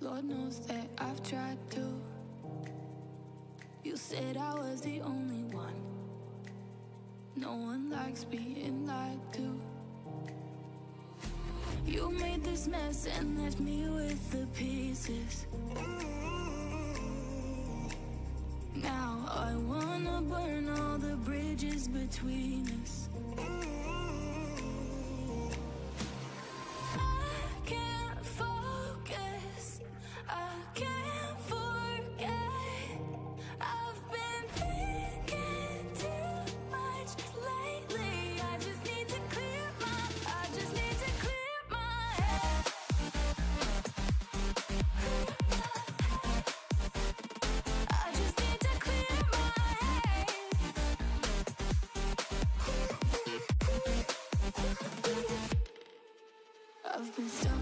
Lord knows that I've tried to. You said I was the only one. No one likes being lied to. You made this mess and left me with the pieces. Now I wanna burn all the bridges between us. I can't focus, I can't forget. I've been thinking too much lately. I just need to clear my head. I just need to clear my head. I've been stuck